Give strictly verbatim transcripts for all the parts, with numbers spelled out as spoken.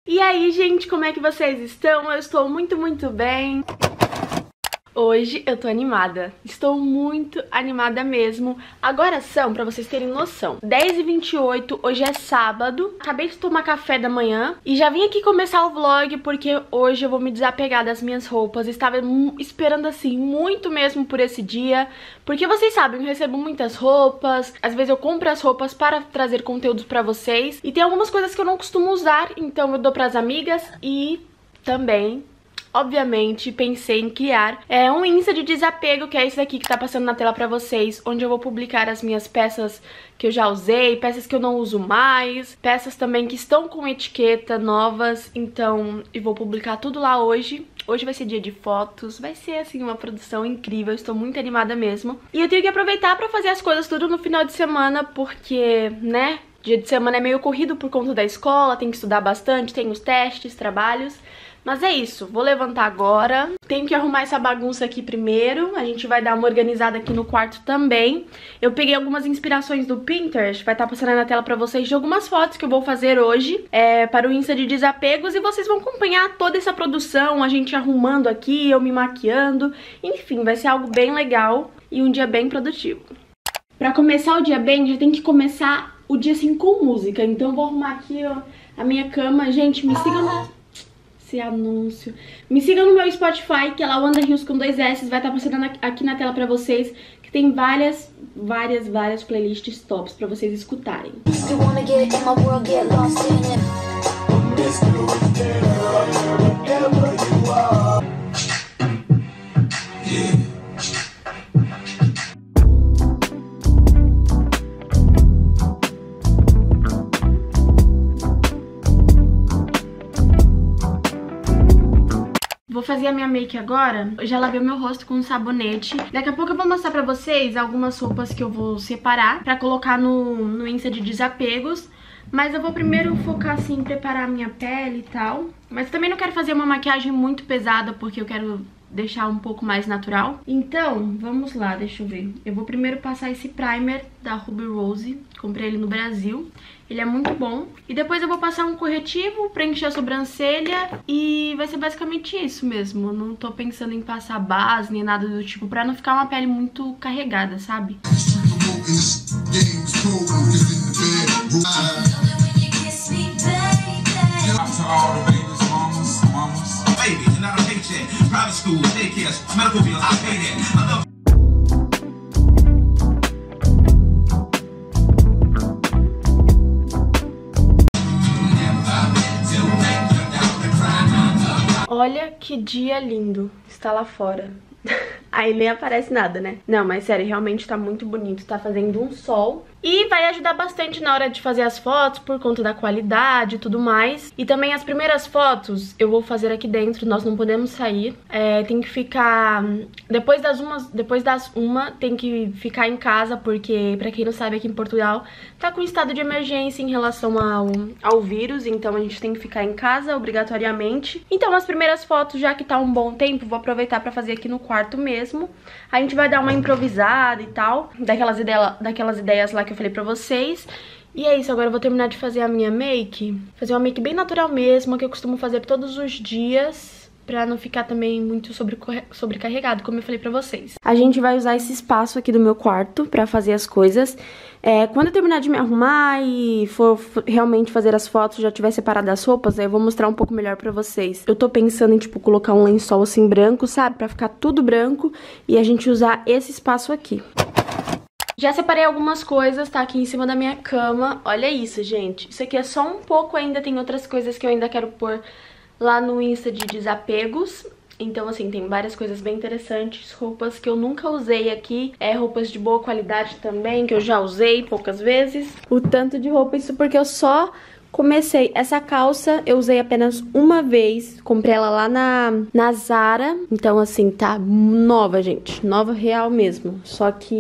E aí, gente, como é que vocês estão? Eu estou muito, muito bem. Hoje eu tô animada, estou muito animada mesmo. Agora são, pra vocês terem noção, dez e vinte e oito, hoje é sábado. Acabei de tomar café da manhã e já vim aqui começar o vlog porque hoje eu vou me desapegar das minhas roupas. Estava esperando assim muito mesmo por esse dia, porque vocês sabem, eu recebo muitas roupas. Às vezes eu compro as roupas para trazer conteúdos pra vocês e tem algumas coisas que eu não costumo usar, então eu dou pras amigas e também... obviamente, pensei em criar é, um Insta de desapego, que é esse daqui que tá passando na tela pra vocês, onde eu vou publicar as minhas peças que eu já usei, peças que eu não uso mais, peças também que estão com etiqueta novas, então eu vou publicar tudo lá hoje. Hoje vai ser dia de fotos, vai ser assim uma produção incrível, estou muito animada mesmo. E eu tenho que aproveitar pra fazer as coisas tudo no final de semana, porque, né, dia de semana é meio corrido por conta da escola, tem que estudar bastante, tem os testes, trabalhos. Mas é isso, vou levantar agora, tenho que arrumar essa bagunça aqui primeiro, a gente vai dar uma organizada aqui no quarto também. Eu peguei algumas inspirações do Pinterest, vai estar passando aí na tela pra vocês, de algumas fotos que eu vou fazer hoje é, para o Insta de desapegos, e vocês vão acompanhar toda essa produção, a gente arrumando aqui, eu me maquiando, enfim, vai ser algo bem legal e um dia bem produtivo. Pra começar o dia bem, já tem que começar o dia assim com música, então eu vou arrumar aqui ó, a minha cama. Gente, me sigam no... esse anúncio. Me sigam no meu Spotify, que é lá Wanda Rios com dois S, vai estar passando aqui na tela pra vocês, que tem várias, várias, várias playlists tops pra vocês escutarem. Vou fazer a minha make agora. Eu já lavei o meu rosto com um sabonete. Daqui a pouco eu vou mostrar pra vocês algumas roupas que eu vou separar pra colocar no, no Insta de desapegos. Mas eu vou primeiro focar assim em preparar a minha pele e tal. Mas também não quero fazer uma maquiagem muito pesada, porque eu quero deixar um pouco mais natural. Então, vamos lá, deixa eu ver. Eu vou primeiro passar esse primer da Ruby Rose. Comprei ele no Brasil. Ele é muito bom. E depois eu vou passar um corretivo, preencher a sobrancelha. E vai ser basicamente isso mesmo. Eu não tô pensando em passar base nem nada do tipo, pra não ficar uma pele muito carregada, sabe? Olha que dia lindo, está lá fora. Aí nem aparece nada, né? Não, mas sério, realmente tá muito bonito, tá fazendo um sol. E vai ajudar bastante na hora de fazer as fotos, por conta da qualidade e tudo mais. E também as primeiras fotos eu vou fazer aqui dentro, nós não podemos sair. É, tem que ficar... Depois das, umas, depois das uma, tem que ficar em casa, porque, pra quem não sabe, aqui em Portugal tá com estado de emergência em relação ao, ao vírus. Então a gente tem que ficar em casa, obrigatoriamente. Então as primeiras fotos, já que tá um bom tempo, vou aproveitar pra fazer aqui no quarto mesmo. A gente vai dar uma improvisada e tal, daquelas, ideia, daquelas ideias lá que eu falei pra vocês. E é isso, agora eu vou terminar de fazer a minha make. Fazer uma make bem natural mesmo, que eu costumo fazer todos os dias, pra não ficar também muito sobrecarregado, como eu falei pra vocês. A gente vai usar esse espaço aqui do meu quarto pra fazer as coisas. É, quando eu terminar de me arrumar e for realmente fazer as fotos, já tiver separado as roupas, aí eu vou mostrar um pouco melhor pra vocês. Eu tô pensando em, tipo, colocar um lençol assim branco, sabe? Pra ficar tudo branco e a gente usar esse espaço aqui. Já separei algumas coisas, tá aqui em cima da minha cama. Olha isso, gente. Isso aqui é só um pouco ainda, tem outras coisas que eu ainda quero pôr lá no Insta de desapegos. Então, assim, tem várias coisas bem interessantes, roupas que eu nunca usei aqui, é roupas de boa qualidade também, que eu já usei poucas vezes. O tanto de roupa, isso porque eu só comecei. Essa calça eu usei apenas uma vez, comprei ela lá na, na Zara. Então, assim, tá nova, gente, nova real mesmo. Só que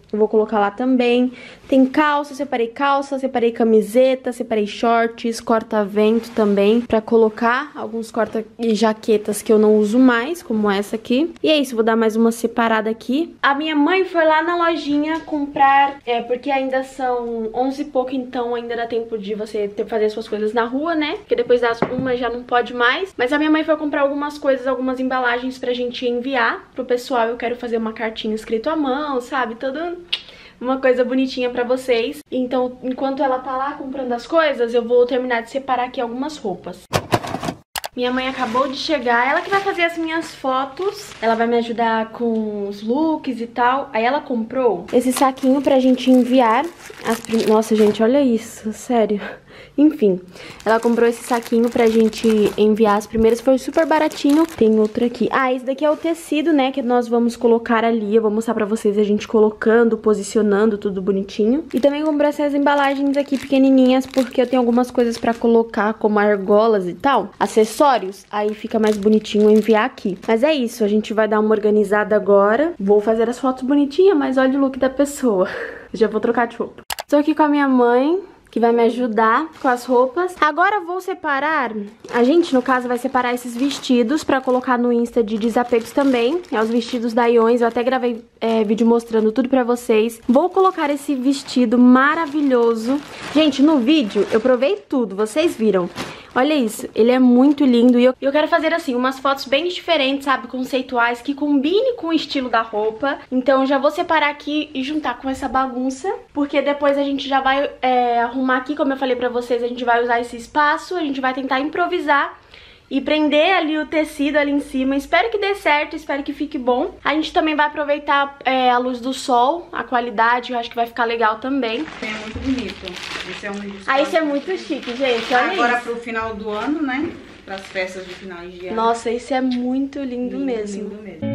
eu vou colocar lá também. Tem calça, separei calça, separei camiseta, separei shorts, corta-vento também, pra colocar alguns corta e jaquetas que eu não uso mais, como essa aqui. E é isso, vou dar mais uma separada aqui. A minha mãe foi lá na lojinha comprar, é, porque ainda são onze e pouco, então ainda dá tempo de você ter, fazer suas coisas na rua, né? Porque depois das uma já não pode mais. Mas a minha mãe foi comprar algumas coisas, algumas embalagens pra gente enviar pro pessoal. Eu quero fazer uma cartinha escrito à mão, sabe? Todo... uma coisa bonitinha pra vocês. Então, enquanto ela tá lá comprando as coisas, eu vou terminar de separar aqui algumas roupas. Minha mãe acabou de chegar, ela que vai fazer as minhas fotos. Ela vai me ajudar com os looks e tal. Aí ela comprou esse saquinho pra gente enviar as prim... Nossa, gente, olha isso, sério. Enfim, ela comprou esse saquinho pra gente enviar as primeiras, foi super baratinho. Tem outro aqui. Ah, esse daqui é o tecido, né, que nós vamos colocar ali. Eu vou mostrar pra vocês a gente colocando, posicionando, tudo bonitinho. E também comprei essas embalagens aqui pequenininhas, porque eu tenho algumas coisas pra colocar, como argolas e tal, acessórios. Aí fica mais bonitinho enviar aqui. Mas é isso, a gente vai dar uma organizada agora. Vou fazer as fotos bonitinhas, mas olha o look da pessoa. Já vou trocar de roupa. Estou aqui com a minha mãe, que vai me ajudar com as roupas. Agora vou separar, a gente no caso vai separar esses vestidos pra colocar no Insta de desapegos também. É os vestidos da Iões, eu até gravei é, vídeo mostrando tudo pra vocês. Vou colocar esse vestido maravilhoso. Gente, no vídeo eu provei tudo, vocês viram. Olha isso, ele é muito lindo e eu, eu quero fazer assim, umas fotos bem diferentes, sabe, conceituais, que combine com o estilo da roupa. Então já vou separar aqui e juntar com essa bagunça, porque depois a gente já vai é, arrumar aqui, como eu falei pra vocês, a gente vai usar esse espaço, a gente vai tentar improvisar e prender ali o tecido ali em cima. Espero que dê certo, espero que fique bom. A gente também vai aproveitar é, a luz do sol, a qualidade, eu acho que vai ficar legal também. É muito bonito. Esse é um dos Ah, isso é muito chique, gente, olha Agora isso. pro final do ano, né? Pras festas de final de ano. Nossa, isso é muito lindo, lindo mesmo. Lindo mesmo.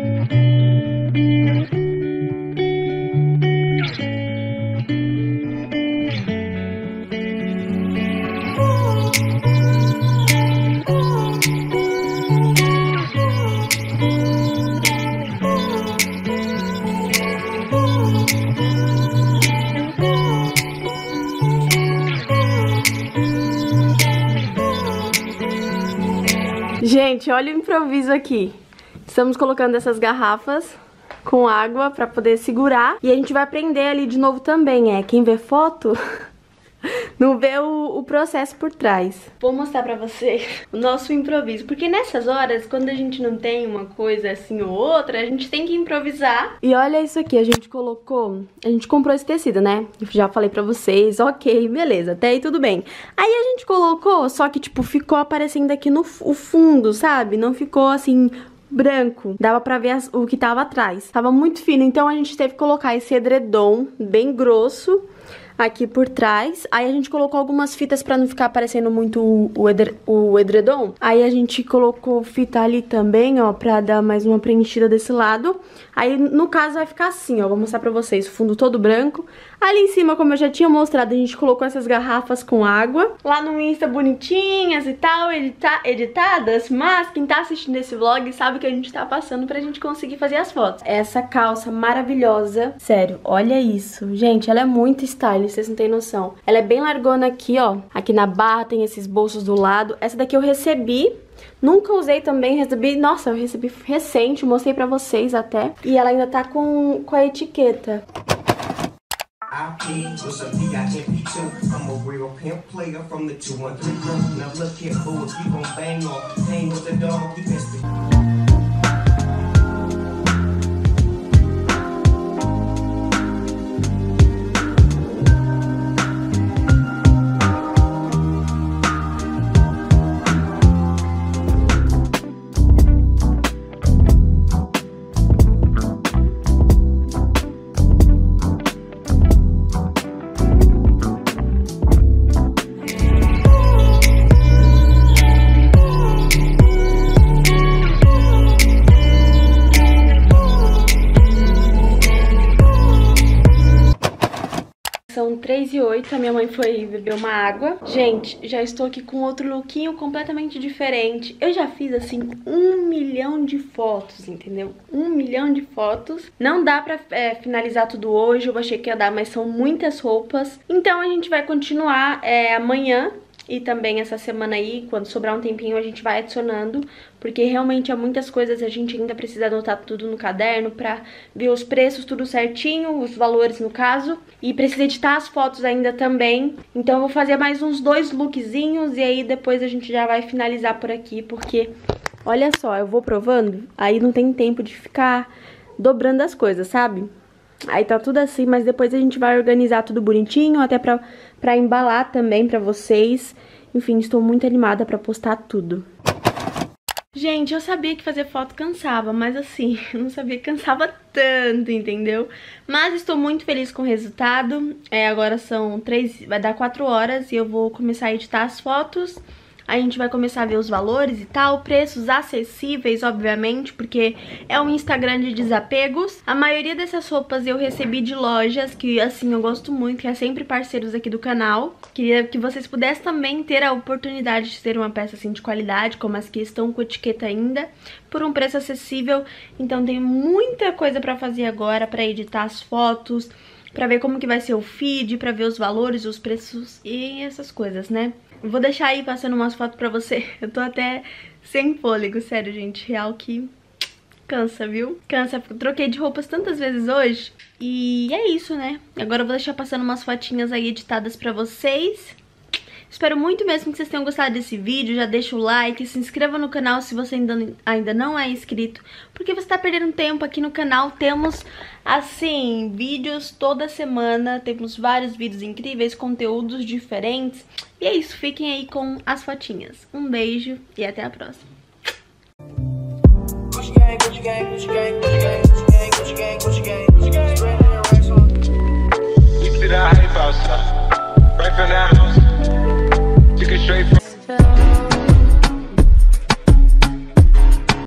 Gente, olha o improviso aqui. Estamos colocando essas garrafas com água pra poder segurar. E a gente vai prender ali de novo também, é. Quem vê foto não vê o, o processo por trás. Vou mostrar pra vocês o nosso improviso. Porque nessas horas, quando a gente não tem uma coisa assim ou outra, a gente tem que improvisar. E olha isso aqui, a gente colocou... A gente comprou esse tecido, né? Eu já falei pra vocês, ok, beleza, até aí tudo bem. Aí a gente colocou, só que tipo, ficou aparecendo aqui no o fundo, sabe? Não ficou assim... branco, dava pra ver as, o que tava atrás. Tava muito fino, então a gente teve que colocar esse edredom bem grosso aqui por trás. Aí a gente colocou algumas fitas pra não ficar aparecendo muito o, o, edre, o edredom. Aí a gente colocou fita ali também, ó, pra dar mais uma preenchida desse lado. Aí no caso vai ficar assim, ó, vou mostrar pra vocês, o fundo todo branco. Ali em cima, como eu já tinha mostrado, a gente colocou essas garrafas com água. Lá no Insta bonitinhas e tal, edita editadas. Mas quem tá assistindo esse vlog sabe que a gente tá passando pra gente conseguir fazer as fotos. Essa calça maravilhosa, sério, olha isso. Gente, ela é muito style, vocês não têm noção. Ela é bem largona aqui, ó. Aqui na barra tem esses bolsos do lado. Essa daqui eu recebi. Nunca usei também, recebi, nossa, eu recebi recente, mostrei pra vocês até. E ela ainda tá com, com a etiqueta. e oito, a minha mãe foi beber uma água. Gente, já estou aqui com outro lookinho completamente diferente. Eu já fiz, assim, um milhão de fotos, entendeu? Um milhão de fotos. Não dá pra é, finalizar tudo hoje, eu achei que ia dar, mas são muitas roupas. Então a gente vai continuar é, amanhã. E também essa semana aí, quando sobrar um tempinho, a gente vai adicionando, porque realmente há muitas coisas, a gente ainda precisa anotar tudo no caderno pra ver os preços, tudo certinho, os valores no caso. E precisa editar as fotos ainda também. Então eu vou fazer mais uns dois lookzinhos e aí depois a gente já vai finalizar por aqui, porque olha só, eu vou provando, aí não tem tempo de ficar dobrando as coisas, sabe? Aí tá tudo assim, mas depois a gente vai organizar tudo bonitinho, até pra, pra embalar também pra vocês. Enfim, estou muito animada pra postar tudo. Gente, eu sabia que fazer foto cansava, mas assim, eu não sabia que cansava tanto, entendeu? Mas estou muito feliz com o resultado. É, agora são três, vai dar quatro horas e eu vou começar a editar as fotos. A gente vai começar a ver os valores e tal, preços acessíveis, obviamente, porque é um Instagram de desapegos. A maioria dessas roupas eu recebi de lojas que, assim, eu gosto muito, que é sempre parceiros aqui do canal. Queria que vocês pudessem também ter a oportunidade de ter uma peça, assim, de qualidade, como as que estão com etiqueta ainda, por um preço acessível. Então tem muita coisa pra fazer agora, pra editar as fotos, pra ver como que vai ser o feed, pra ver os valores, os preços e essas coisas, né? Vou deixar aí passando umas fotos pra você. Eu tô até sem fôlego, sério, gente. Real que cansa, viu? Cansa. Troquei de roupas tantas vezes hoje. E é isso, né? Agora eu vou deixar passando umas fotinhas aí editadas pra vocês. Espero muito mesmo que vocês tenham gostado desse vídeo. Já deixa o like, se inscreva no canal se você ainda, ainda não é inscrito, porque você tá perdendo tempo aqui no canal. Temos, assim, vídeos toda semana. Temos vários vídeos incríveis, conteúdos diferentes. E é isso, fiquem aí com as fotinhas. Um beijo e até a próxima.